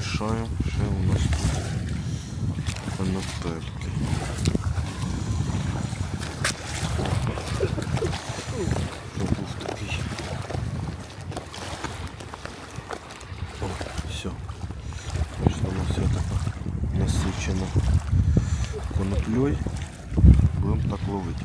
мішаємо, ще у нас тут конопельки. Був такий. О, все. Вийшла у нас все така насичена коноплею. Будемо так ловити.